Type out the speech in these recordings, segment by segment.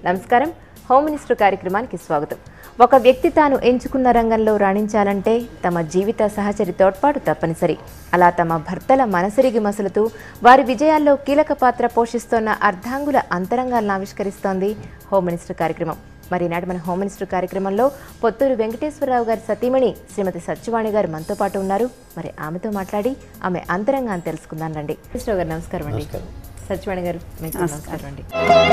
నమస్కారం. Home minister కార్యక్రమానికి స్వాగతం. ఒక వ్యక్తి తాను ఎంచుకున్న రంగంలో రాణించాలంటే తమ జీవిత సహచరి తోడ్పాటు తప్పనిసరి. అలా తమ భర్తల మనసరిగి మసలుతూ వారి విజయాల్లో కీలక పాత్ర పోషిస్తోన్న అర్ధాంగుల అంతరంగాలను ఆవిష్కరిస్తోంది హోమ్ మినిస్టర్ కార్యక్రమం. మరి నాటి మన హోమ్ మినిస్టర్ కార్యక్రమంలో పొత్తూరు వెంకటేశ్వరరావు గారి సతీమణి శ్రీమతి సత్యవాణి గారు మనతో పాటు ఉన్నారు. మరి ఆమెతో మాట్లాడి ఆమె అంతరంగాన్ని తెలుసుకుందాం రండి. వెంకటేశ్వరరావు గారు నమస్కారం అండి. సత్యవాణి గారు మీకు నమస్కారం అండి.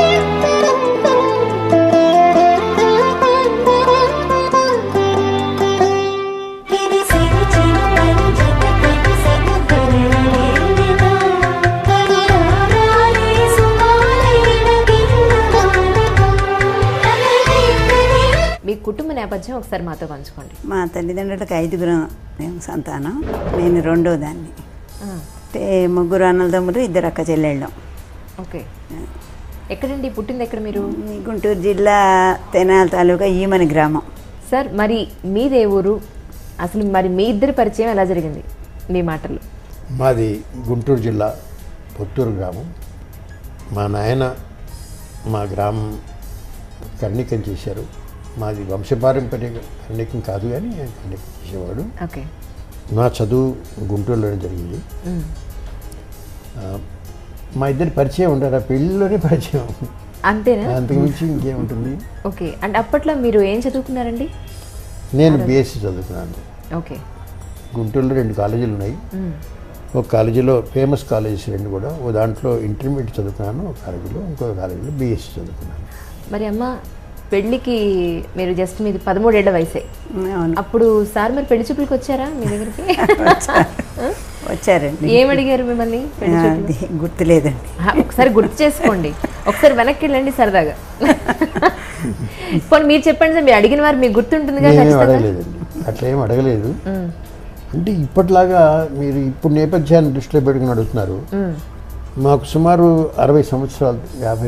మీ కుటుంబ నేపథ్యం ఒకసారి మాతో పంచుకోండి. మా తల్లిదండ్రులకు 5 మేము సంతానం, నేను రెండో దాన్ని. ముగ్గురు అన్నదమ్ములు, 2 అక్క చెల్లెళ్ళం. ఓకే, ఎక్కడండి పుట్టింది? ఎక్కడ మీరు? గుంటూరు జిల్లా తెనాలి తాలూకా ఈమని గ్రామం. సార్, మరి మీదే ఊరు? అసలు మరి మీ ఇద్దరి పరిచయం ఎలా జరిగింది మీ మాటల్లో? మాది గుంటూరు జిల్లా పొత్తూరు గ్రామం. మా నాయన మా గ్రామం కర్ణికం చేశారు. మాది వంశపారంపర్య కర్ణికం కాదు, కానీ కర్ణికం చేసేవాడు. ఓకే. నా చదువు గుంటూరులోనే జరిగింది. మా ఇద్దరి పరిచయం ఉంటారు, ఆ పెళ్ళిలోనే పరిచయం. అంతేనా? అంతకుమించి ఇంకేముంటుంది. ఓకే. అంటే అప్పట్లో మీరు ఏం చదువుకున్నారండి? నేను బీఎస్సీ చదువుకున్నాను. ఓకే. గుంటూరులో 2 కాలేజీలు ఉన్నాయి. ఒక కాలేజీలో ఫేమస్ కాలేజెస్ 2 కూడా. ఓ దాంట్లో ఇంటర్మీడియట్ చదువుకున్నాను, ఒక కాలేజీలో, ఇంకో కాలేజీలో బీఎస్సీ చదువుకున్నాను. మరి అమ్మ పెళ్ళికి మీరు జస్ట్ మీది 13 ఏళ్ల వయసే. అప్పుడు సార్ మరి పెళ్లి చూపులకు వచ్చారా మీ దగ్గరికి? వచ్చారండి. ఏమడిగారు మిమ్మల్ని? గుర్తులేదండి. ఒకసారి గుర్తు చేసుకోండి, ఒకసారి వెనక్కి వెళ్ళండి సరదాగా. పోనీ మీరు చెప్పండి సార్, మీరు అడిగిన వారు మీకు గుర్తుంటుంది కదా? అడగలేదండి, అట్లా ఏం అడగలేదు. అంటే ఇప్పటిలాగా మీరు ఇప్పుడు నేపథ్యాన్ని దృష్టిలో పెట్టుకుని అడుగుతున్నారు. మాకు సుమారు 60 సంవత్సరాలు,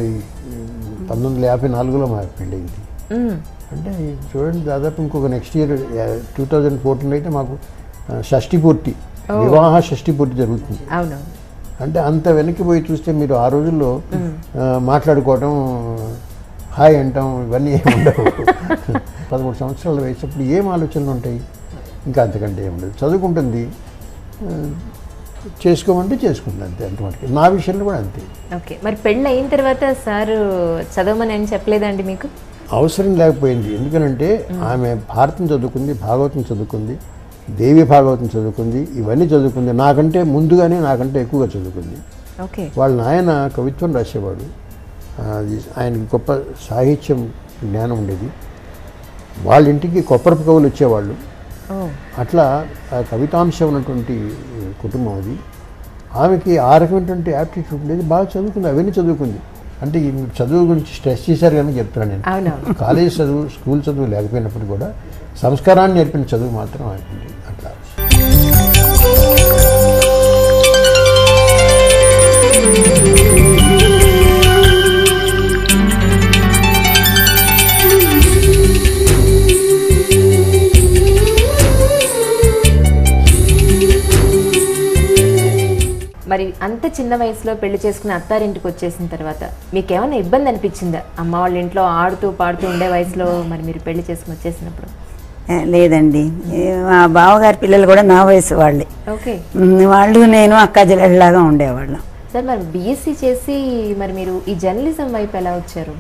1954లో మాకు పెళ్ళయింది. అంటే చూడండి, దాదాపు ఇంకొక నెక్స్ట్ ఇయర్ 2014 అయితే మాకు షష్ఠి పూర్తి, వివాహ షష్ఠి పూర్తి జరుగుతుంది. అంటే అంత వెనక్కి పోయి చూస్తే మీరు ఆ రోజుల్లో మాట్లాడుకోవటం, హాయ్ అంటాం, ఇవన్నీ ఏమి ఉండవు. 13 సంవత్సరాల వయసు అప్పుడు ఏం ఆలోచనలు ఉంటాయి? ఇంకా అంతకంటే ఏముండదు. చదువుకుంటుంది, చేసుకోమంటే చేసుకుంటుంది, అంతే. అంతమటుకు నా విషయంలో కూడా అంతే. ఓకే. మరి పెళ్ళి అయిన తర్వాత సార్ చదవమని ఏం చెప్పలేదండి మీకు? అవసరం లేకపోయింది. ఎందుకనంటే ఆమె భారతం చదువుకుంది, భాగవతం చదువుకుంది, దేవి భాగవతం చదువుకుంది, ఇవన్నీ చదువుకుంది. నాకంటే ముందుగానే, నాకంటే ఎక్కువగా చదువుకుంది. ఓకే. వాళ్ళ నాయన కవిత్వం రాసేవాడు. ఆయనకి గొప్ప సాహిత్యం జ్ఞానం ఉండేది. వాళ్ళ ఇంటికి కొప్పరపు కవులు వచ్చేవాళ్ళు. అట్లా కవితాంశం ఉన్నటువంటి కుటుంబం అది. ఆమెకి ఆ రకమైనటువంటి యాప్టిట్యూడ్ ఉండేది. బాగా చదువుకుంది, అవన్నీ చదువుకుంది. అంటే చదువు గురించి స్ట్రెస్ చేశారు కానీ చెప్తాను నేను. కాలేజ్ చదువు, స్కూల్ చదువు లేకపోయినప్పుడు కూడా సంస్కారాన్ని నేర్పిన చదువు మాత్రం ఆమెకుంది. అట్లా మరి అంత చిన్న వయసులో పెళ్లి చేసుకుని అత్తారింటికి వచ్చేసిన తర్వాత మీకేమైనా ఇబ్బంది అనిపించిందా? అమ్మ వాళ్ళ ఇంట్లో ఆడుతూ పాడుతూ ఉండే వయసులో మరి మీరు పెళ్లి చేసుకుని వచ్చేసినప్పుడు? లేదండి, మా బావగారి పిల్లలు కూడా నా వయసు వాళ్ళే. ఓకే. వాళ్ళు నేను అక్క చెల్లెళ్ళలాగా ఉండేవాళ్ళం. సార్, మరి బీఎస్సీ చేసి మరి మీరు ఈ జర్నలిజం వైపు ఎలా వచ్చారు?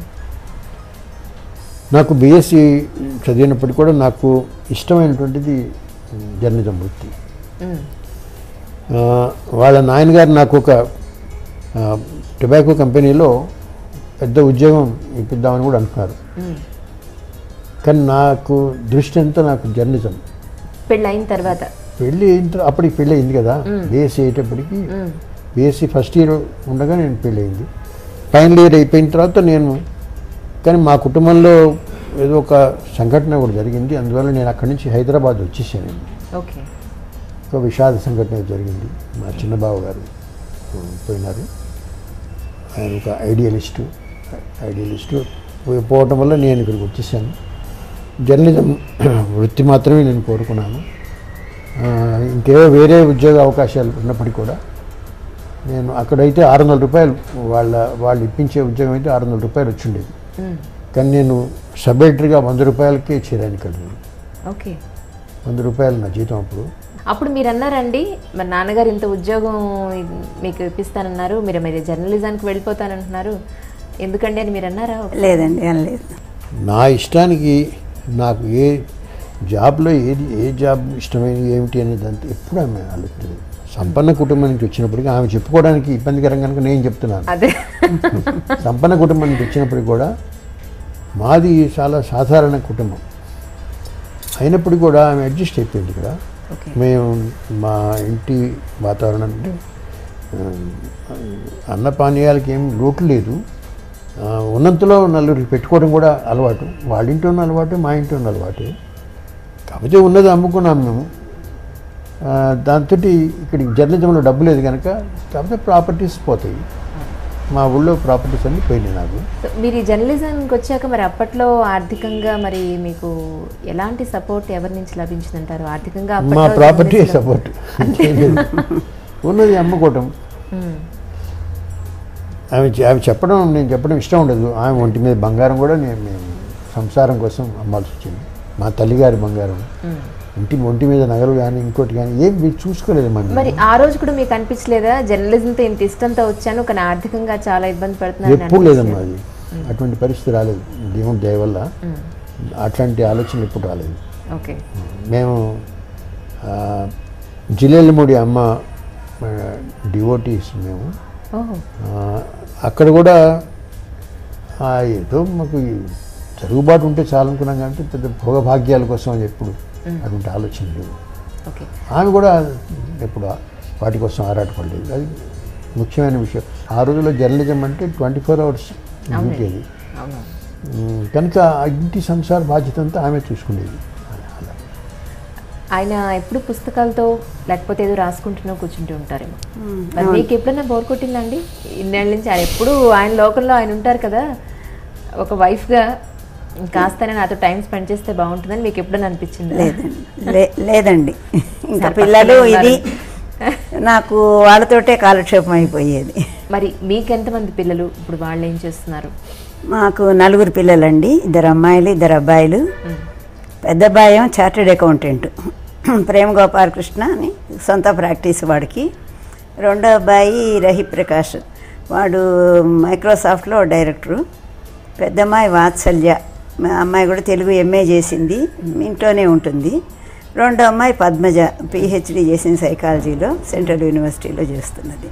నాకు బీఎస్సీ చదివినప్పటికీ కూడా నాకు ఇష్టమైనటువంటిది జర్నలిజం వృత్తి. వాళ్ళ నాయనగారు నాకు ఒక టొబాకో కంపెనీలో పెద్ద ఉద్యోగం ఇప్పిద్దామని కూడా అనుకున్నారు. కానీ నాకు దృష్టి అంతా నాకు జర్నలిజం. పెళ్ళి అయిన తర్వాత? పెళ్ళి అయిన తర్వాత, అప్పటికి పెళ్ళి అయింది కదా, బీఎస్సీ అయ్యేటప్పటికి. బీఎస్సీ ఫస్ట్ ఇయర్ ఉండగా నేను పెళ్ళి అయింది. ఫైనల్ ఇయర్ అయిపోయిన తర్వాత కానీ మా కుటుంబంలో ఏదో ఒక సంఘటన కూడా జరిగింది. అందువల్ల నేను అక్కడి నుంచి హైదరాబాద్ వచ్చేసాను. ఓకే. ఒక విషాద సంఘటన జరిగింది. మా చిన్నబాబు గారు పోయినారు. ఆయన ఒక ఐడియలిస్టు పోవటం వల్ల నేను ఇక్కడికి వచ్చేసాను. జర్నలిజం వృత్తి మాత్రమే నేను కోరుకున్నాను. ఇంకేవో వేరే ఉద్యోగ అవకాశాలు ఉన్నప్పటికీ కూడా నేను అక్కడైతే 600 రూపాయలు వాళ్ళు ఇప్పించే ఉద్యోగం అయితే 600 రూపాయలు వచ్చిండేది. కానీ నేను సబ్ ఎడిటర్గా 100 రూపాయలకే చేరాను ఇక్కడ. ఓకే, 100 రూపాయలు నా జీతం అప్పుడు. అప్పుడు మీరు అన్నారండి, మరి నాన్నగారు ఇంత ఉద్యోగం మీకు ఇప్పిస్తానన్నారు, మీరు మరి జర్నలిజానికి వెళ్ళిపోతానంటున్నారు, ఎందుకండి అని మీరు అన్నారా? లేదండి, ఏం లేదు. నా ఇష్టానికి నాకు ఏ జాబ్లో ఏ జాబ్ ఇష్టమైనది ఏమిటి అనేది అంతా ఎప్పుడు ఆమె ఆలోచించలేదు. సంపన్న కుటుంబం నుంచి వచ్చినప్పటికీ ఆమె చెప్పుకోవడానికి ఇబ్బందికరం కనుక నేను చెప్తున్నాను. అదే సంపన్న కుటుంబం నుంచి వచ్చినప్పటికి కూడా మాది చాలా సాధారణ కుటుంబం అయినప్పటికీ కూడా ఆమె అడ్జస్ట్ అయిపోయింది ఇక్కడ. మేము మా ఇంటి వాతావరణం అంటే అన్నపానీయాలకి ఏం లోటు లేదు, ఉన్నంతలో నలుగురికి పెట్టుకోవడం కూడా అలవాటు. వాళ్ళ ఇంట్లో ఉన్న అలవాటు, మా ఇంట్లో ఉన్న అలవాటు. కాకపోతే ఉన్నది అమ్ముకున్నాం మేము. దాంతో ఇక్కడ జర్నలిజంలో డబ్బు లేదు కనుక కాకపోతే ప్రాపర్టీస్ పోతాయి. మా ఊళ్ళో ప్రాపర్టీస్ అన్నీ పోయినాయి నాకు. మీరు ఈ జర్నలిజంకి వచ్చాక మరి అప్పట్లో ఆర్థికంగా మరి మీకు ఎలాంటి సపోర్ట్ ఎవరి నుంచి లభించిందంటారు? ఆర్థికంగా మా ప్రాపర్టీ సపోర్ట్ ఉన్నది అమ్ముకోవటం. ఆమె చెప్పడం, నేను చెప్పడం ఇష్టం ఉండదు. ఆమె ఒంటి మీద బంగారం కూడా మేము సంసారం కోసం అమ్మాల్సి వచ్చింది. మా తల్లిగారి బంగారం, ఒంటి మీద నగలు కానీ ఇంకోటి కానీ ఏం మీరు చూసుకోలేదు. మరి ఆ రోజు కూడా మీకు అనిపించలేదా జర్నలిజంతో ఇంత ఇష్టంతో వచ్చాను కానీ ఆర్థికంగా చాలా ఇబ్బంది పడుతున్నాను? ఎప్పుడు లేదమ్మా, అది అటువంటి పరిస్థితి రాలేదు. దేవుడి దయ వల్ల అట్లాంటి ఆలోచన ఎప్పుడు రాలేదు. ఓకే, మేము జిల్లెళ్ళమూడి అమ్మ డివోటీస్ మేము. అక్కడ కూడా ఏదో మాకు జరుగుబాటు ఉంటే చాలనుకున్నాం కానీ పెద్ద భోగభాగ్యాల కోసం అని ఎప్పుడు అటువంటి ఆలోచన లేవు. ఆమె కూడా ఎప్పుడు వాటి కోసం ఆరాటపడలేదు. అది ముఖ్యమైన విషయం. ఆ రోజుల్లో జర్నలిజం అంటే 24 hours డ్యూటీ అది కనుక ఇంటి సంసార బాధ్యత అంతా ఆమె చూసుకునేది. ఆయన ఎప్పుడు పుస్తకాలతో లేకపోతే ఏదో రాసుకుంటున్నా కూర్చుంటూ ఉంటారేమో. మరి మీకు ఎప్పుడైనా బోర్ కొట్టిందండి? ఇన్నేళ్ళ నుంచి ఆయన ఎప్పుడు ఆయన లోకంలో ఆయన ఉంటారు కదా, ఒక వైఫ్గా కాస్తనే నాతో టైం స్పెండ్ చేస్తే బాగుంటుందని మీకు ఎప్పుడైనా అనిపించింది? లేదండి, ఇంకా పిల్లలు ఇది నాకు వాళ్ళతోటే కాలక్షేపం అయిపోయేది. మరి మీకు ఎంతమంది పిల్లలు? ఇప్పుడు వాళ్ళు ఏం చేస్తున్నారు? మాకు 4 పిల్లలండి, 2 అమ్మాయిలు 2 అబ్బాయిలు. పెద్ద అబ్బాయి చార్టెడ్ అకౌంటెంట్, ప్రేమ్ గోపాలకృష్ణ అని సొంత ప్రాక్టీస్ వాడికి. 2వ అబ్బాయి రహి ప్రకాష్, వాడు మైక్రోసాఫ్ట్లో డైరెక్టరు. పెద్దమ్మాయి వాత్సల్య, మా అమ్మాయి కూడా తెలుగు ఎంఏ చేసింది, ఇంట్లోనే ఉంటుంది. 2వ అమ్మాయి పద్మజ, పిహెచ్డి చేసింది సైకాలజీలో, సెంట్రల్ యూనివర్సిటీలో చేస్తున్నది.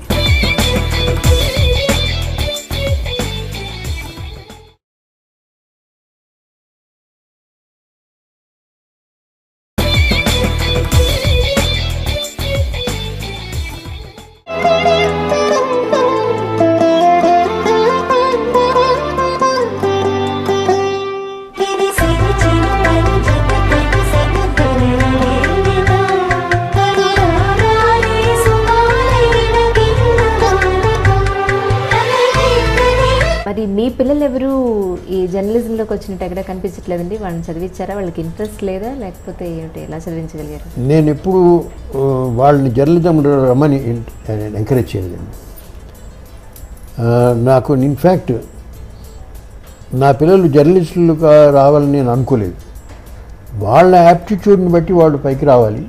మరి మీ పిల్లలు ఎవరు ఈ జర్నలిజంలోకి వచ్చినట్టు ఎక్కడ కనిపించట్లేదండి? వాళ్ళని చదివించారా? వాళ్ళకి ఇంట్రెస్ట్ లేదా లేకపోతే ఏమిటి, ఎలా చదివించగలిగారు? నేను ఎప్పుడు వాళ్ళని జర్నలిజంలో రమ్మని ఎంకరేజ్ చేయలేదండి. నాకు ఇన్ఫ్యాక్ట్ నా పిల్లలు జర్నలిస్టులుగా రావాలని నేను అనుకోలేదు. వాళ్ళ యాప్టిట్యూడ్ని బట్టి వాళ్ళు పైకి రావాలి.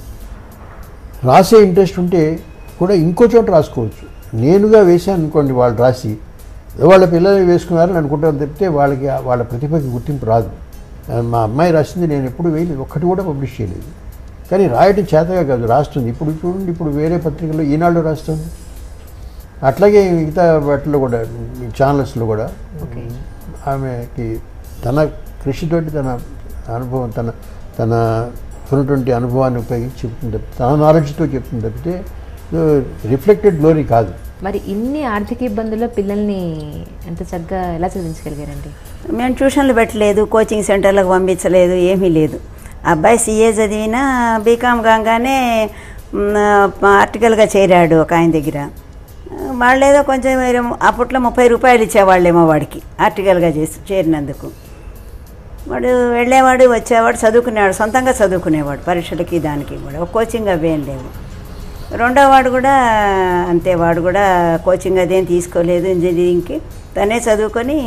రాసే ఇంట్రెస్ట్ ఉంటే కూడా ఇంకో చోట రాసుకోవచ్చు. నేనుగా వేశాను అనుకోండి, వాళ్ళు రాసి వాళ్ళ పిల్లలు వేసుకున్నారని అనుకుంటారు తప్పితే వాళ్ళకి వాళ్ళ ప్రతిభకి గుర్తింపు రాదు. మా అమ్మాయి రాసింది నేను ఎప్పుడు వేయలేదు, ఒక్కటి కూడా పబ్లిష్ చేయలేదు. కానీ రాయటం చేతగా కాదు, రాస్తుంది. ఇప్పుడు చూడండి, ఇప్పుడు వేరే పత్రికల్లో ఈనాడు రాస్తుంది, అట్లాగే మిగతా వాటిలో కూడా ఛానల్స్లో కూడా. ఆమెకి తన కృషితోటి తన అనుభవం తన ఉన్నటువంటి అనుభవాన్ని ఉపయోగించి చెప్తుంది తప్పితే, తన నాలెడ్జ్తో చెప్తుంది తప్పితే రిఫ్లెక్టెడ్ గ్లోరీ కాదు. మరి ఇన్ని ఆర్థిక ఇబ్బందుల్లో పిల్లల్ని ఎంత చక్కగా ఎలా చదివించగలిగారండి? మేము ట్యూషన్లు పెట్టలేదు, కోచింగ్ సెంటర్లకు పంపించలేదు, ఏమీ లేదు. అబ్బాయి CA చదివినా బీకామ్ కాగానే ఆర్టికల్గా చేరాడు ఒక ఆయన దగ్గర. వాళ్ళేదో కొంచెం అప్పట్లో 30 రూపాయలు ఇచ్చేవాళ్ళేమో వాడికి ఆర్టికల్గా చేరినందుకు. వాడు వెళ్ళేవాడు, వచ్చేవాడు, చదువుకునేవాడు, సొంతంగా చదువుకునేవాడు, పరీక్షలకి దానికి కూడా. ఒక కోచింగ్ అవేం లేవు. 2వ వాడు కూడా అంతే, వాడు కూడా కోచింగ్ అదేం తీసుకోలేదు. ఇంజనీరింగ్కి తనే చదువుకొని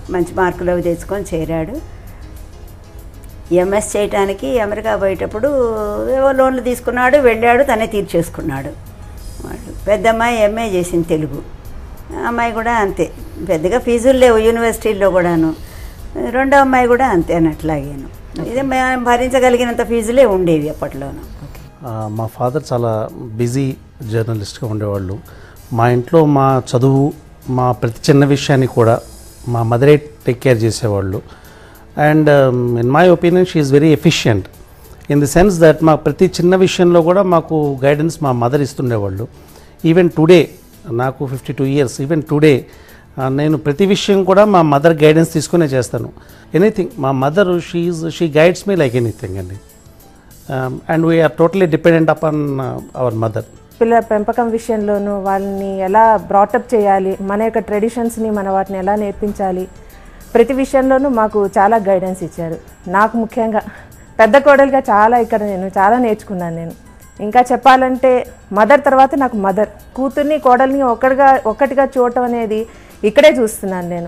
మంచి మార్కులు అవి తెచ్చుకొని చేరాడు. ఎంఎస్ చేయడానికి అమెరికా పోయేటప్పుడు ఏవో లోన్లు తీసుకున్నాడు, వెళ్ళాడు, తనే తీర్చేసుకున్నాడు. వాడు పెద్ద అమ్మాయి ఎంఏ చేసింది తెలుగు, అమ్మాయి కూడా అంతే, పెద్దగా ఫీజులు లేవు యూనివర్సిటీల్లో కూడాను. రెండో అమ్మాయి కూడా అంతే అన్నట్లాగాను. ఇదే మేము భరించగలిగినంత ఫీజులే ఉండేవి అప్పట్లోనూ. మా ఫాదర్ చాలా బిజీ జర్నలిస్ట్గా ఉండేవాళ్ళు. మా ఇంట్లో మా చదువు, మా ప్రతి చిన్న విషయాన్ని కూడా మా మదరే టేక్ కేర్ చేసేవాళ్ళు. And in my opinion she is very efficient in the sense that మా ప్రతి చిన్న విషయంలో కూడా మాకు గైడెన్స్ మా మదర్ ఇస్తుండేవాళ్ళు. ఈవెన్ టుడే నాకు 52 years, ఈవెన్ టుడే నేను ప్రతి విషయం కూడా మా మదర్ గైడెన్స్ తీసుకునే చేస్తాను. ఎనీథింగ్ మా mother she guides me like anything అండి. And we are totally dependent upon our mother. పిల్లల పెంపకం విషయంలోనూ వాళ్ళని ఎలా బ్రాటప్ చేయాలి, మన యొక్క ట్రెడిషన్స్ని మన వాటిని ఎలా నేర్పించాలి, ప్రతి విషయంలోనూ మాకు చాలా గైడెన్స్ ఇచ్చారు. నాకు ముఖ్యంగా పెద్ద కోడలుగా ఇక్కడ నేను చాలా నేర్చుకున్నాను. నేను ఇంకా చెప్పాలంటే మదర్ తర్వాత నాకు మదర్, కూతుర్ని కోడల్ని ఒక్కటిగా చూడటం అనేది ఇక్కడే చూస్తున్నాను నేను.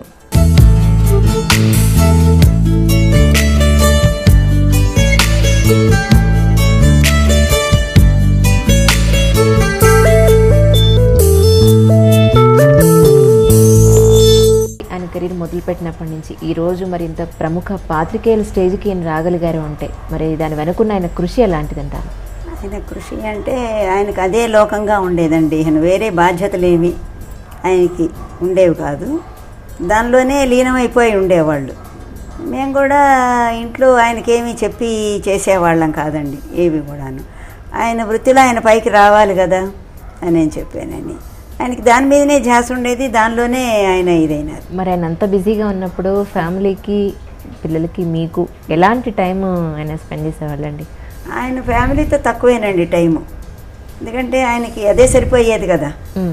ఆయన కెరీర్ మొదలుపెట్టినప్పటి నుంచి ఈరోజు మరి ఇంత ప్రముఖ పాత్రికేయుల స్టేజ్కి ఆయన రాగలిగారు అంటే మరి దాని వెనుకున్న ఆయన కృషి ఎలాంటిదంటారు? ఆయన కృషి అంటే ఆయనకు అదే లోకంగా ఉండేదండి. ఆయన వేరే బాధ్యతలేమి ఆయనకి ఉండేవి కాదు, దానిలోనే లీనమైపోయి ఉండేవాళ్ళు. మేము కూడా ఇంట్లో ఆయనకేమీ చెప్పి చేసేవాళ్ళం కాదండి ఏవి కూడాను. ఆయన వృత్తిలో ఆయన పైకి రావాలి కదా అని నేను చెప్పానని, ఆయనకి దాని మీదనే ధ్యాస ఉండేది, దానిలోనే ఆయన ఇదైనారు. మరి ఆయన అంత బిజీగా ఉన్నప్పుడు ఫ్యామిలీకి, పిల్లలకి, మీకు ఎలాంటి టైం ఆయన స్పెండ్ చేసేవాళ్ళండి? ఆయన ఫ్యామిలీతో తక్కువేనండి టైము, ఎందుకంటే ఆయనకి అదే సరిపోయేది కదా.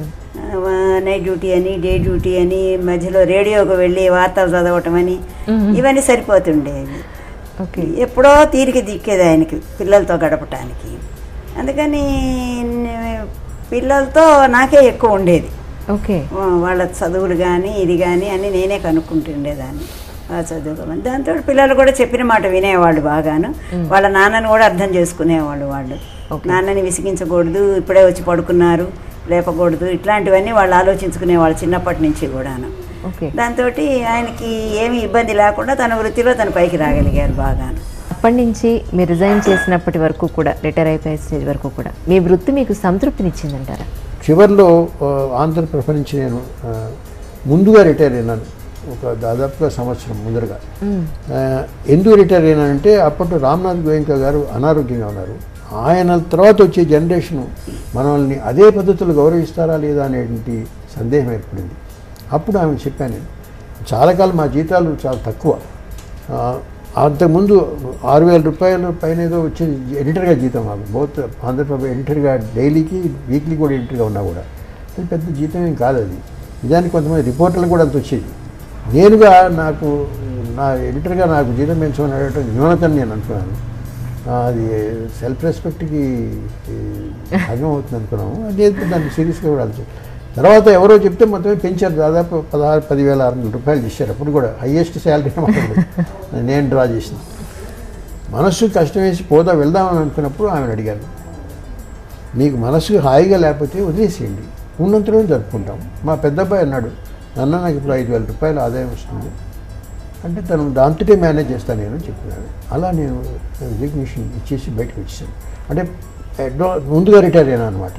నైట్ డ్యూటీ అని, డే డ్యూటీ అని, మధ్యలో రేడియోకి వెళ్ళి వార్తలు చదవటం అని, ఇవన్నీ సరిపోతుండేవి. ఎప్పుడో తీరిక దిక్కేది ఆయనకి పిల్లలతో గడపటానికి. అందుకని పిల్లలతో నాకే ఎక్కువ ఉండేది. వాళ్ళ చదువులు కానీ ఇది కానీ అన్నీ నేనే కనుక్కుంటుండేదాన్ని. చదువుకోమని దాంతో పిల్లలు కూడా చెప్పిన మాట వినేవాళ్ళు బాగాను. వాళ్ళ నాన్నని కూడా అర్థం చేసుకునేవాళ్ళు. వాళ్ళు నాన్నని విసిగించకూడదు, ఇప్పుడే వచ్చి పడుకున్నారు, లేపకూడదు, ఇట్లాంటివన్నీ వాళ్ళు ఆలోచించుకునేవాళ్ళు చిన్నప్పటి నుంచి కూడాను. దాంతో ఆయనకి ఏమి ఇబ్బంది లేకుండా తన వృత్తిలో తన పైకి రాగలిగారు బాగాను. అప్పటి నుంచి మీరు రిజైన్ చేసినప్పటి వరకు కూడా, రిటైర్ అయిపోయే స్టేజ్ వరకు కూడా మీ వృత్తి మీకు సంతృప్తినిచ్చిందంటారా? చివరిలో ఆంధ్రప్రభ నుంచి నేను ముందుగా రిటైర్ అయినాను, ఒక దాదాపుగా సంవత్సరం ముందరగా. ఎందుకు రిటైర్ అయినానంటే అప్పట్లో రామ్నాథ్ గోయంకా గారు అనారోగ్యంగా ఉన్నారు. ఆయన తర్వాత వచ్చే జనరేషను మనల్ని అదే పద్ధతులు గౌరవిస్తారా లేదా అనేటువంటి సందేహం ఏర్పడింది. అప్పుడు ఆమె చెప్పాను, నేను చాలా కాలం మా జీతాలు చాలా తక్కువ, అంతకుముందు 6,000 రూపాయల పైన ఏదో వచ్చే ఎడిటర్గా జీతం మాకు, బోత్ ఆంధ్రప్రభ ఎడిటర్గా డైలీకి వీక్లీ కూడా ఎడిటర్గా ఉన్నా కూడా అది పెద్ద జీతం ఏం కాదు. అది నిజానికి కొంతమంది రిపోర్టర్లు కూడా అంత వచ్చేది. నేనుగా నాకు నా ఎడిటర్గా నాకు జీతం పెంచమని అడగటం న్యూనతని నేను అనుకున్నాను. అది సెల్ఫ్ రెస్పెక్ట్కి భంగం అవుతుంది అనుకున్నాము. అది దాన్ని సీరియస్గా కూడా ఆలోచన. తర్వాత ఎవరో చెప్తే మొత్తమే పెంచారు, దాదాపు 10,600 రూపాయలు ఇచ్చారు. అప్పుడు కూడా హయ్యెస్ట్ శాలరీ నేను డ్రా చేసిన. మనస్సు కష్టం వేసి వెళ్దామని అనుకున్నప్పుడు ఆమెను అడిగాను, మీకు మనస్సుకు హాయిగా లేకపోతే వదిలేసేయండి, ఉన్నంతలో జరుపుకుంటాం. మా పెద్ద అబ్బాయి అన్నాడు, నాన్న నాకు ఇప్పుడు 5,000 రూపాయలు ఆదాయం వస్తుంది అంటే తను దాంతోటే మేనేజ్ చేస్తాను నేను చెప్పినాడు. అలా నేను రిజిగ్నేషన్ ఇచ్చేసి బయటకు వచ్చేసాను. అంటే ముందుగా రిటైర్ అయినా అనమాట.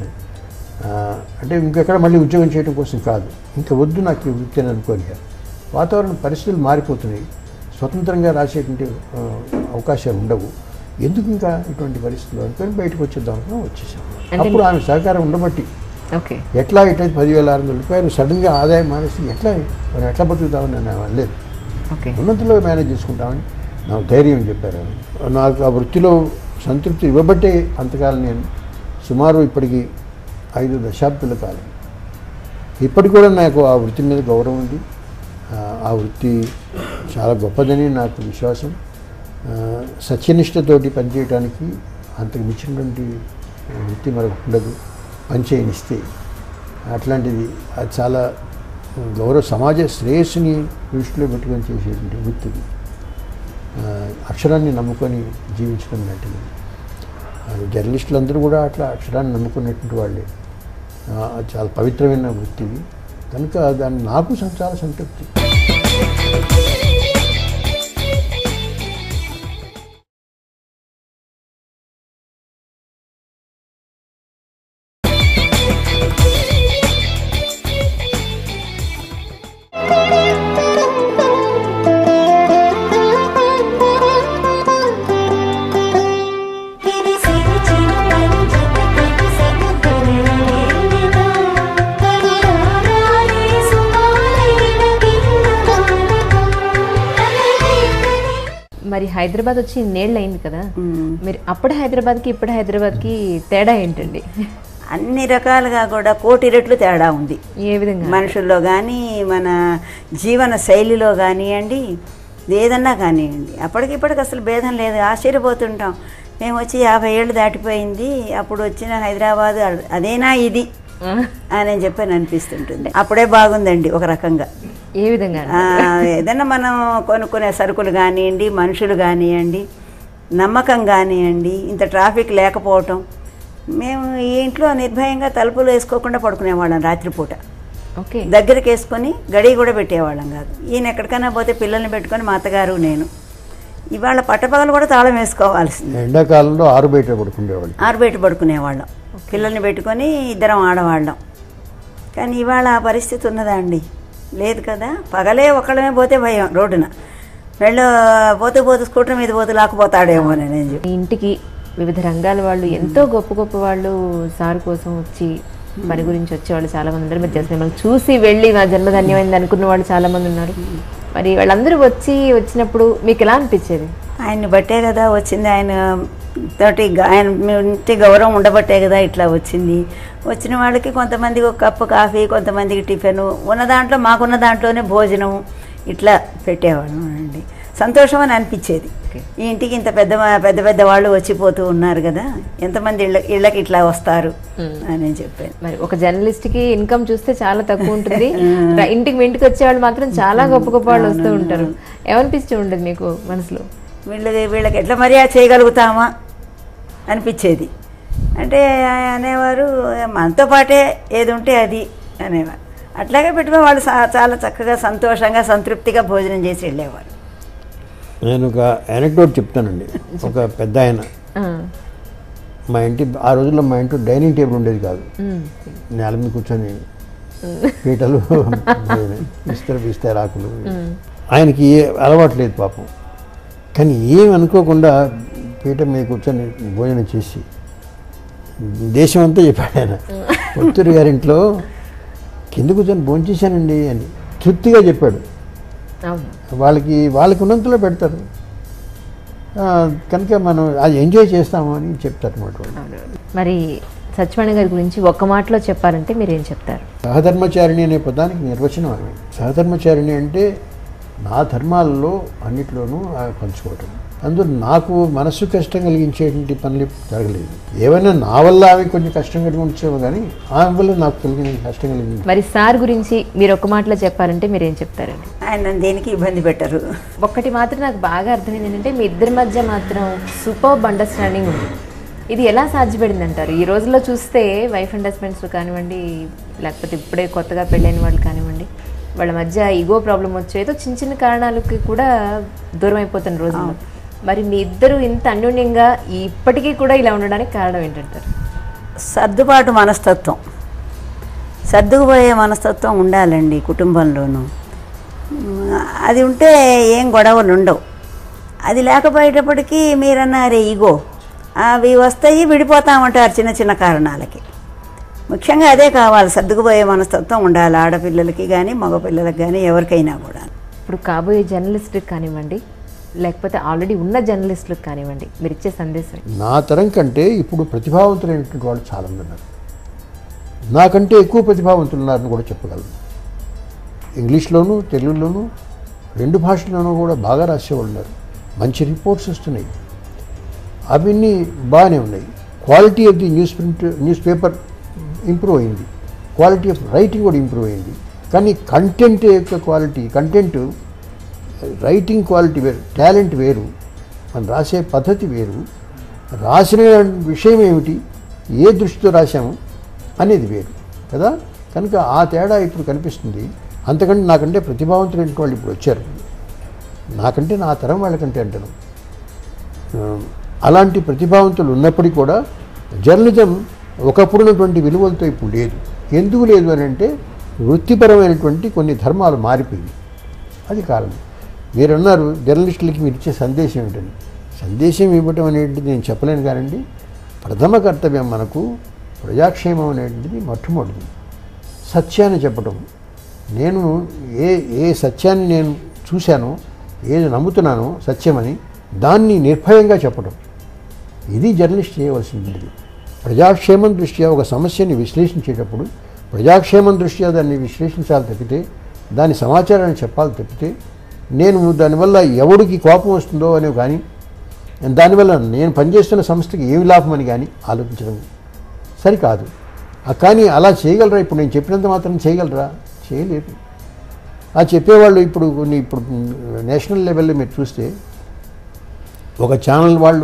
అంటే ఇంకెక్కడ మళ్ళీ ఉద్యోగం చేయడం కోసం కాదు, ఇంకా వద్దు నాకు వృత్తి అని అనుకోలేరు. వాతావరణ పరిస్థితులు మారిపోతున్నాయి, స్వతంత్రంగా రాసేటువంటి అవకాశాలు ఉండవు, ఎందుకు ఇంకా ఇటువంటి పరిస్థితులు అనుకొని బయటకు వచ్చేద్దాం అనుకుని వచ్చేసాం. అప్పుడు ఆమె సహకారం ఉండబట్టి ఎట్లా ఇట్లయితే 10,600 రూపాయలు సడన్గా ఆదాయం మానేసి మనం ఎట్లా బతుకుతామని నేను అనలేదు, ఉన్నంతలో మేనేజ్ చేసుకుంటామని నాకు ధైర్యం చెప్పారు. నాకు ఆ వృత్తిలో సంతృప్తి ఇవ్వబట్టే అంతకాలం నేను సుమారు ఇప్పటికి 5 దశాబ్దాల కాలం ఇప్పటికి కూడా నాకు ఆ వృత్తి మీద గౌరవం ఉంది. ఆ వృత్తి చాలా గొప్పదని నాకు విశ్వాసం. సత్యనిష్టతోటి పనిచేయడానికి అంతకు మించినటువంటి వృత్తి మనకు ఉండదు, పనిచేయనిస్తే. అట్లాంటిది అది చాలా సమాజ శ్రేయస్సుని దృష్టిలో పెట్టుకొని చేసేటువంటి వృత్తిది. అక్షరాన్ని నమ్ముకొని జీవించడం లాంటిది. జర్నలిస్టులు అందరూ కూడా అట్లా అక్షరాన్ని నమ్ముకున్నటువంటి వాళ్ళే. చాలా పవిత్రమైన వృత్తిది కనుక దాన్ని నాకు చాలా సంతృప్తి. మరి హైదరాబాద్ వచ్చి ఇన్నేళ్ళు అయింది కదా, మీరు అప్పుడు హైదరాబాద్కి ఇప్పుడు హైదరాబాద్కి తేడా ఏంటండి? అన్ని రకాలుగా కూడా కోటి రెట్లు తేడా ఉంది. ఏ విధంగా? మనుషుల్లో కానీ, మన జీవన శైలిలో కానివ్వండి, ఏదన్నా కానివ్వండి. అప్పటికిప్పటికి అసలు భేదం లేదు. ఆశ్చర్యపోతుంటాం. మేము వచ్చి 50 ఏళ్ళు దాటిపోయింది, అప్పుడు వచ్చిన హైదరాబాద్ అదేనా ఇది అని చెప్పని అనిపిస్తుంటుంది. అప్పుడే బాగుందండి ఒక రకంగా. ఏ విధంగా? ఏదన్నా మనం కొనుక్కునే సరుకులు కానివ్వండి, మనుషులు కానివ్వండి, నమ్మకం కానివ్వండి, ఇంత ట్రాఫిక్ లేకపోవటం. మేము ఈ ఇంట్లో నిర్భయంగా తలుపులు వేసుకోకుండా పడుకునేవాళ్ళం రాత్రిపూట. ఓకే. దగ్గరికి వేసుకొని గడియ కూడా పెట్టేవాళ్ళం కాదు. ఈయన ఎక్కడికైనా పోతే పిల్లల్ని పెట్టుకొని మా అత్తగారు నేను. ఇవాళ పట్టపగలు కూడా తాళం వేసుకోవాల్సింది. ఎండాకాలంలో ఆరుబయట పడుకునేవాళ్ళం. ఆరుబయట పడుకునేవాళ్ళం, పిల్లల్ని పెట్టుకొని ఇద్దరం ఆడవాళ్ళం. కానీ ఇవాళ ఆ పరిస్థితి ఉన్నదా అండి? లేదు కదా. పగలే ఒకళ్ళమే పోతే భయం రోడ్డున. పోతూ స్కూటర్ మీద పోతూ లాక్కుపోతాడేమో నేను చెప్పి. ఇంటికి వివిధ రంగాల వాళ్ళు, ఎంతో గొప్ప గొప్ప వాళ్ళు సార్ కోసం వచ్చి పని గురించి వచ్చేవాళ్ళు చాలామంది ఉన్నారు. మీరు జస్ట్ మిమ్మల్ని చూసి వెళ్ళి నా జన్మధన్యమైంది అనుకున్న వాళ్ళు చాలామంది ఉన్నారు. మరి వాళ్ళందరూ వచ్చినప్పుడు మీకు ఎలా అనిపించేది? ఆయన్ని బట్టే కదా వచ్చింది. ఆయన తోటి ఆయన ఇంటి గౌరవం ఉండబట్టే కదా ఇట్లా వచ్చింది. వచ్చిన వాళ్ళకి కొంతమందికి ఒక కప్పు కాఫీ, కొంతమందికి టిఫిన్, ఉన్న దాంట్లో మాకున్న దాంట్లోనే భోజనం ఇట్లా పెట్టేవాళ్ళం అండి. సంతోషం అని అనిపించేది. ఈ ఇంటికి ఇంత పెద్ద వాళ్ళు వచ్చిపోతూ ఉన్నారు కదా, ఎంతమంది ఇళ్ళకి ఇట్లా వస్తారు అని చెప్పాను. మరి ఒక జర్నలిస్ట్కి ఇన్కమ్ చూస్తే చాలా తక్కువ ఉంటుంది, ఇంటికి వచ్చే వాళ్ళు మాత్రం చాలా గొప్ప గొప్ప వాళ్ళు వస్తూ ఉంటారు. ఏమనిపిస్తూ ఉండదు మీకు మనసులో? వీళ్ళకి ఎట్లా మర్యాద చేయగలుగుతామా అనిపించేది. అంటే అనేవారు మనతో పాటే ఏది ఉంటే అది అనేవారు. అట్లాగే పెట్టుకుని వాళ్ళు చాలా చక్కగా సంతోషంగా సంతృప్తిగా భోజనం చేసి వెళ్ళేవారు. నేను ఒక యానెక్డోట్ చెప్తానండి. ఒక పెద్ద ఆయన మా ఇంటి, ఆ రోజుల్లో మా ఇంట్లో డైనింగ్ టేబుల్ ఉండేది కాదు. నేల మీద కూర్చొని పీటలు ఇస్తారు ఆకులు. ఆయనకి ఏ అలవాటు లేదు పాపం. కానీ ఏం అనుకోకుండా పీట మీద కూర్చొని భోజనం చేసి దేశం అంతా చెప్పాడు ఆయన. పొత్తూరు గారింట్లో కింద కూర్చొని భోజనం చేశానండి అని తృప్తిగా చెప్పాడు. వాళ్ళకి ఉన్నంతలో పెడతారు కనుక మనం అది ఎంజాయ్ చేస్తాము అని చెప్తారు అన్నమాట. మరి సత్యవాణి గారి గురించి ఒక్క మాటలో చెప్పాలంటే మీరేం చెప్తారు? సహధర్మచారిణి అనే పదానికి నిర్వచనం అది. సహధర్మచారిణి అంటే నా ధర్మాలలో అన్నిట్లోనూ పంచుకోవటం. అందులో నాకు మనస్సు కష్టం కలిగించేటువంటి పనులు జరగలేదు. ఏమైనా నా వల్ల ఆమె కొంచెం కష్టం కలిగించేమో కానీ ఆమె వల్ల నాకు కష్టం కలిగింది. మరి సార్ గురించి మీరు ఒక మాటలో చెప్పాలంటే మీరేం చెప్తారండి? ఆయన దేనికి ఇబ్బంది పెట్టరు. ఒక్కటి మాత్రం నాకు బాగా అర్థమైంది ఏంటంటే మీ ఇద్దరి మధ్య మాత్రం సూపర్బ్ అండర్స్టాండింగ్ ఉంది. ఇది ఎలా సాధ్యపడింది అంటారు? ఈ రోజుల్లో చూస్తే వైఫ్ అండ్ హస్బెండ్స్ కానివ్వండి, లేకపోతే ఇప్పుడే కొత్తగా పెళ్ళైన వాళ్ళు కానివ్వండి, వాళ్ళ మధ్య ఈగో ప్రాబ్లం వచ్చేదో చిన్న చిన్న కారణాలకి కూడా దూరం అయిపోతున్న రోజుల్లో. మరి మీ ఇద్దరు ఇంత అన్యోన్యంగా ఇప్పటికీ కూడా ఇలా ఉండడానికి కారణం ఏంటంటారు? సర్దుబాటు మనస్తత్వం, సర్దుకుపోయే మనస్తత్వం ఉండాలండి కుటుంబంలోనూ. అది ఉంటే ఏం గొడవలు ఉండవు. అది లేకపోయేటప్పటికీ మీరన్నారే ఈగో, అవి వస్తాయి, విడిపోతామంటారు చిన్న చిన్న కారణాలకి. ముఖ్యంగా అదే కావాలి, సర్దుకుపోయే మనస్తత్వం ఉండాలి ఆడపిల్లలకి కానీ మగపిల్లలకి కానీ ఎవరికైనా కూడా. ఇప్పుడు కాబోయే జర్నలిస్టులకు కానివ్వండి, లేకపోతే ఆల్రెడీ ఉన్న జర్నలిస్టులకు కానివ్వండి, మీరు ఇచ్చే సందేశం? నా తరం కంటే ఇప్పుడు ప్రతిభావంతులైనటువంటి వాళ్ళు చాలామంది ఉన్నారు. నాకంటే ఎక్కువ ప్రతిభావంతులు ఉన్నారని కూడా చెప్పగలను. ఇంగ్లీష్లోనూ తెలుగులోనూ 2 భాషల్లోనూ కూడా బాగా రాసేవాళ్ళు ఉన్నారు. మంచి రిపోర్ట్స్ వస్తున్నాయి, అవన్నీ బాగానే ఉన్నాయి. Quality of the newspaper improve అయింది, క్వాలిటీ ఆఫ్ రైటింగ్ కూడా ఇంప్రూవ్ అయింది. కానీ కంటెంట్ యొక్క క్వాలిటీ, కంటెంట్ రైటింగ్ క్వాలిటీ వేరు, టాలెంట్ వేరు, మనం రాసే పద్ధతి వేరు, రాసిన విషయం ఏమిటి, ఏ దృష్టితో రాశాము అనేది వేరు కదా. కనుక ఆ తేడా ఇప్పుడు కనిపిస్తుంది. అంతకంటే నాకంటే ప్రతిభావంతులైన వాళ్ళు ఇప్పుడు వచ్చారు, నాకంటే నా తరం వాళ్ళకంటే అంటాను. అలాంటి ప్రతిభావంతులు ఉన్నప్పటికీ కూడా జర్నలిజం ఒకప్పుడున్నటువంటి విలువలతో ఇప్పుడు లేదు. ఎందుకు లేదు అని అంటే వృత్తిపరమైనటువంటి కొన్ని ధర్మాలు మారిపోయింది, అది కారణం. మీరు అన్నారు జర్నలిస్టులకి మీరు ఇచ్చే సందేశం ఏమిటని. సందేశం ఇవ్వటం అనేటిది నేను చెప్పలేను కానండి, ప్రథమ కర్తవ్యం మనకు ప్రజాక్షేమం అనేటువంటిది మొట్టమొదటిది. సత్యాన్ని చెప్పటం. నేను ఏ సత్యాన్ని నేను చూశానో, ఏది నమ్ముతున్నానో సత్యమని, దాన్ని నిర్భయంగా చెప్పడం, ఇది జర్నలిస్ట్ చేయవలసింది. ప్రజాక్షేమం దృష్ట్యా ఒక సమస్యని విశ్లేషించేటప్పుడు ప్రజాక్షేమం దృష్ట్యా దాన్ని విశ్లేషించాలి తప్పితే, దాని సమాచారాన్ని చెప్పాలి తప్పితే, నేను దానివల్ల ఎవడికి కోపం వస్తుందో అని కానీ, దానివల్ల నేను పనిచేస్తున్న సంస్థకి ఏమి లాభం అని కానీ ఆలోచించడం సరికాదు. కానీ అలా చేయగలరా? ఇప్పుడు నేను చెప్పినంత మాత్రం చేయగలరా? చేయలేరు. ఆ చెప్పేవాళ్ళు ఇప్పుడు నేషనల్ లెవెల్లో మీరు చూస్తే ఒక ఛానల్ వాళ్ళు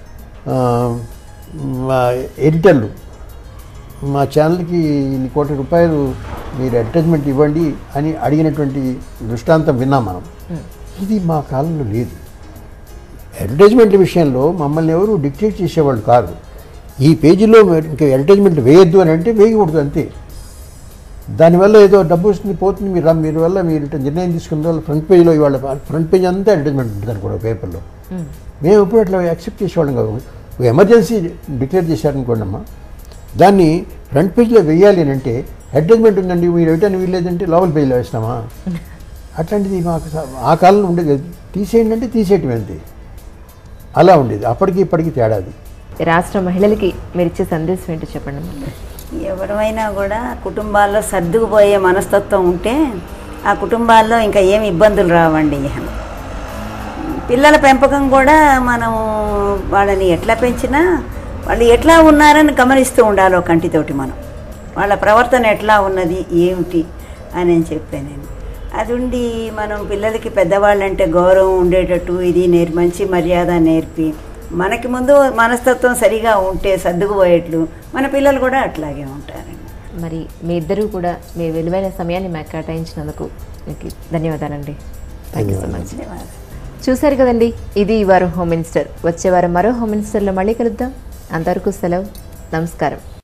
ఎడిటర్లు మా ఛానల్కి ఇన్ని కోట్ల రూపాయలు మీరు అడ్వర్టైజ్మెంట్ ఇవ్వండి అని అడిగినటువంటి దృష్టాంతం విన్నాం మనం. ఇది మా కాలంలో లేదు. అడ్వర్టైజ్మెంట్ విషయంలో మమ్మల్ని ఎవరు డిక్టేట్ చేసేవాళ్ళు కాదు. ఈ పేజీలో ఇంకా అడ్వర్టైజ్మెంట్ వేయొద్దు అని అంటే వేయకూడదు, అంతే. దానివల్ల ఏదో డబ్బు వస్తుంది పోతుంది, మీరు వల్ల మీరు నిర్ణయం తీసుకున్న వల్ల ఫ్రంట్ పేజీలో ఇవాళ ఫ్రంట్ పేజ్ అంతా అడ్వర్టైజ్మెంట్ ఉంటుంది కూడా పేపర్లో. మేము ఎప్పుడు అట్లా యాక్సెప్ట్ చేసేవాళ్ళం కాదు. ఎమర్జెన్సీ డిక్లేర్ చేశారనుకోండి అమ్మా, దాన్ని ఫ్రంట్ పేజ్లో వేయాలి అని అంటే అడ్వర్టైజ్మెంట్ ఉందండి మీరు వేయటాన్ని వీల్లేదంటే లోపల పేజీలో వేస్తామా? అట్లాంటిది మాకు ఆ కాలంలో ఉండేది. తీసేయండి అంటే తీసేయటం అంతే, అలా ఉండేది. అప్పటికి ఇప్పటికి తేడాది. రాష్ట్ర మహిళలకి మీరు ఇచ్చే సందేశం ఏంటో చెప్పండి. ఎవరైనా కూడా కుటుంబాల్లో సర్దుకుపోయే మనస్తత్వం ఉంటే ఆ కుటుంబాల్లో ఇంకా ఏమి ఇబ్బందులు రావండి. పిల్లల పెంపకం కూడా మనం వాళ్ళని ఎట్లా పెంచినా వాళ్ళు ఎట్లా ఉన్నారని గమనిస్తూ ఉండాలి కంటితోటి. మనం వాళ్ళ ప్రవర్తన ఎట్లా ఉన్నది ఏమిటి అని చెప్పాను నేను. అది ఉండి మనం పిల్లలకి పెద్దవాళ్ళంటే గౌరవం ఉండేటట్టు ఇది మంచి మర్యాద నేర్పి మనకి ముందు మనస్తత్వం సరిగా ఉంటే సర్దుకుపోయేట్లు మన పిల్లలు కూడా అట్లాగే ఉంటారండి. మరి మీ ఇద్దరూ కూడా మీ విలువైన సమయాన్ని మాకు కేటాయించినందుకు మీకు ధన్యవాదాలండి. Thank you so much. చూశారు కదండి, ఇది ఈ వారం హోమ్ మినిస్టర్. వచ్చే వారం మరో హోమ్ మినిస్టర్లో మళ్ళీ కలుద్దాం. అంతవరకు సెలవు, నమస్కారం.